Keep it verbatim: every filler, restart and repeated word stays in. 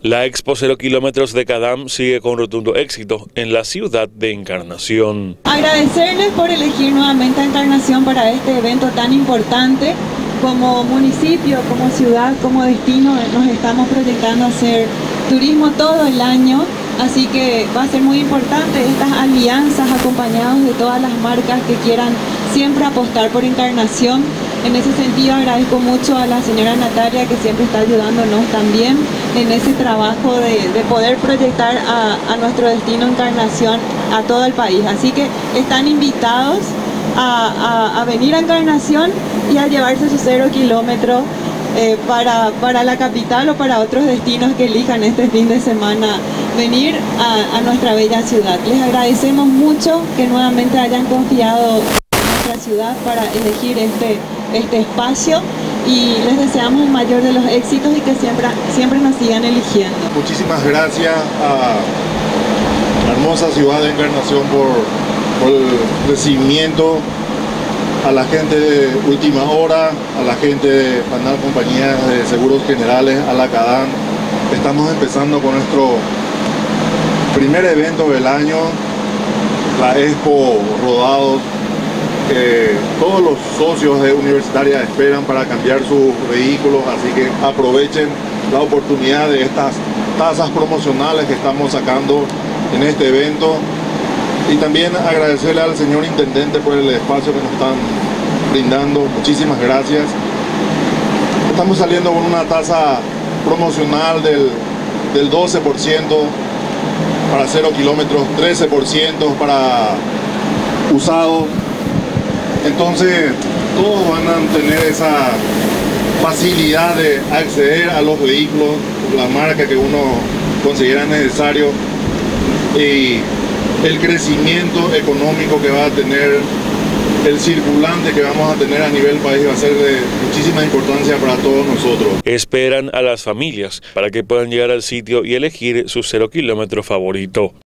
La Expo Cero Kilómetros de Cadam sigue con rotundo éxito en la ciudad de Encarnación. Agradecerles por elegir nuevamente a Encarnación para este evento tan importante. Como municipio, como ciudad, como destino, nos estamos proyectando a hacer turismo todo el año, así que va a ser muy importante estas alianzas acompañados de todas las marcas que quieran siempre apostar por Encarnación. En ese sentido agradezco mucho a la señora Natalia, que siempre está ayudándonos también en ese trabajo de, de poder proyectar a, a nuestro destino Encarnación a todo el país. Así que están invitados a, a, a venir a Encarnación y a llevarse su cero kilómetro eh, para, para la capital o para otros destinos que elijan este fin de semana venir a, a nuestra bella ciudad. Les agradecemos mucho que nuevamente hayan confiado en nuestra ciudad para elegir este, este espacio y les deseamos el mayor de los éxitos y que siempre, siempre nos sigan eligiendo. Muchísimas gracias a la hermosa ciudad de Encarnación por, por el recibimiento, a la gente de Última Hora, a la gente de Panal Compañía de Seguros Generales, a la Cadam. Estamos empezando con nuestro primer evento del año, la Expo Rodados, que todos los socios de Universitaria esperan para cambiar sus vehículos, así que aprovechen la oportunidad de estas tasas promocionales que estamos sacando en este evento. Y también agradecerle al señor Intendente por el espacio que nos están brindando. Muchísimas gracias. Estamos saliendo con una tasa promocional del, del doce por ciento para cero kilómetros, trece por ciento para usados. Entonces todos van a tener esa facilidad de acceder a los vehículos, la marca que uno considera necesario, y el crecimiento económico que va a tener, el circulante que vamos a tener a nivel país va a ser de muchísima importancia para todos nosotros. Esperan a las familias para que puedan llegar al sitio y elegir su cero kilómetro favorito.